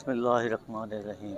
बिस्मिल्लाहिर्रहमानिर्रहीम।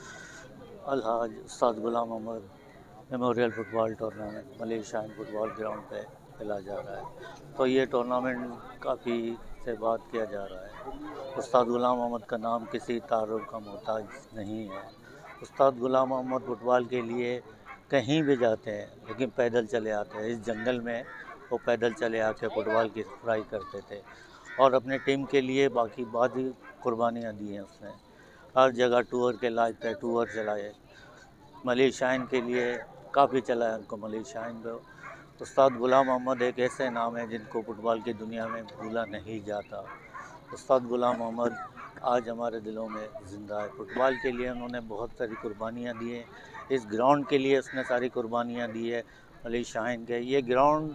अलहाज उस्ताद Ghulam Ahmed memorial football tournament Malaysia football ground पे खेला जा रहा है। तो ये टूर्नामेंट काफ़ी से बात किया जा रहा है। उस्ताद गुलाम अहमद का नाम किसी तारुफ का मोहताज नहीं है। उस्ताद गुलाम अहमद फ़ुटबॉल के लिए कहीं भी जाते हैं लेकिन पैदल चले आते हैं। इस जंगल में वो पैदल चले आके फ़ुटबॉल की ट्राई करते थे और अपने टीम के लिए बाकी बहुत ही कुर्बानियाँ दी हैं उसने। हर जगह टूर के लायक थे, टूर चलाए, मलेशियान के लिए काफ़ी चलाया उनको मलेशियान को। उस्ताद गुलाम अहमद एक ऐसे नाम है जिनको फ़ुटबॉल की दुनिया में भूला नहीं जाता। उस्ताद गुलाम अहमद आज हमारे दिलों में ज़िंदा है। फ़ुटबॉल के लिए उन्होंने बहुत सारी कुर्बानियाँ दी हैं। इस ग्राउंड के लिए उसने सारी कुर्बानियाँ दी है मलेशियान के। ये ग्राउंड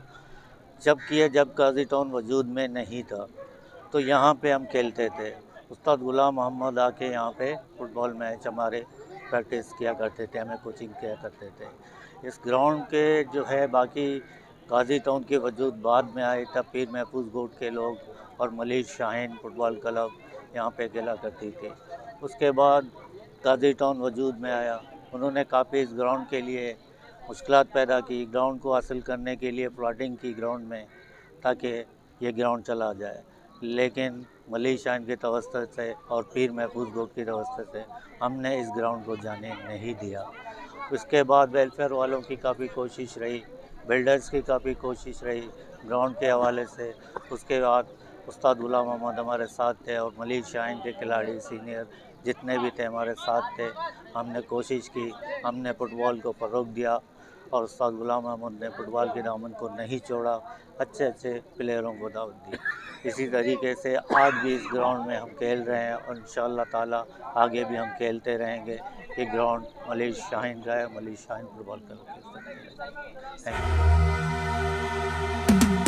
जब काजी टाउन वजूद में नहीं था तो यहाँ पे हम खेलते थे। उस्ताद गुलाम अहमद आके यहाँ पे फ़ुटबॉल मैच हमारे प्रैक्टिस किया करते थे, हमें कोचिंग किया करते थे। इस ग्राउंड के जो है बाकी काजी टाउन के वजूद बाद में आए, तब पीर महफूज गोट के लोग और मलेशियान फुटबॉल क्लब यहाँ पे खेला करती थी। उसके बाद काजी टाउन वजूद में आया, उन्होंने काफ़ी इस ग्राउंड के लिए मुश्किलात पैदा की। ग्राउंड को हासिल करने के लिए प्लॉटिंग की ग्राउंड में ताकि ये ग्राउंड चला जाए, लेकिन मलेशियान के तवस्सुत से और पीर महफूज गोट की तवस्सुत से हमने इस ग्राउंड को जाने नहीं दिया। उसके बाद वेलफेयर वालों की काफ़ी कोशिश रही, बिल्डर्स की काफ़ी कोशिश रही ग्राउंड के हवाले से। उसके बाद उस्ताद गुलाम अहमद हमारे साथ थे और मलेशियान के खिलाड़ी सीनियर जितने भी थे हमारे साथ थे। हमने कोशिश की, हमने फ़ुटबॉल को फ़रोग़ दिया और उस्ताद गुलाम अहमद ने फ़ुटबॉल के दामन को नहीं छोड़ा, अच्छे प्लेयरों को दावत दी। इसी तरीके से आज भी इस ग्राउंड में हम खेल रहे हैं और इंशाअल्लाह ताला आगे भी हम खेलते रहेंगे। ये ग्राउंड मलेशियान का है, Malaysian football club. Thank you.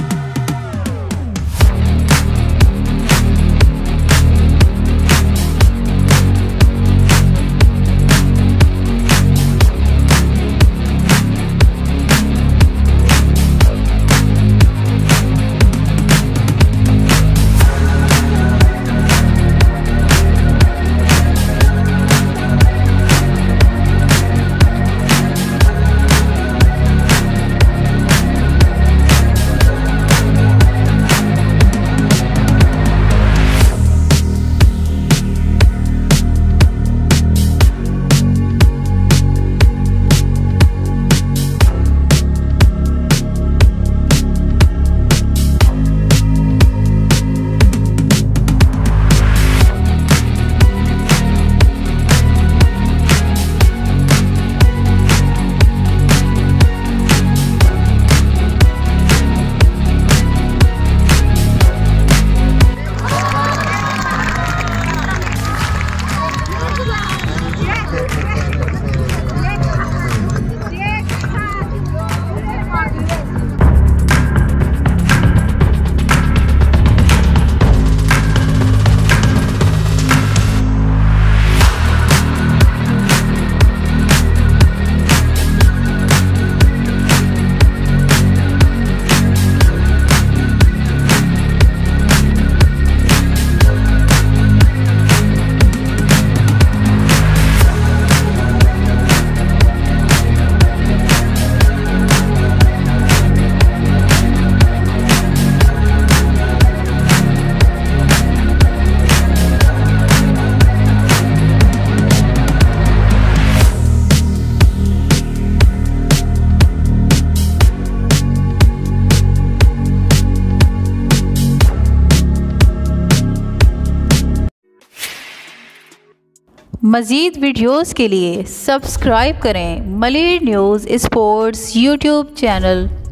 मज़ीद वीडियोस के लिए सब्सक्राइब करें Malay news sports YouTube channel.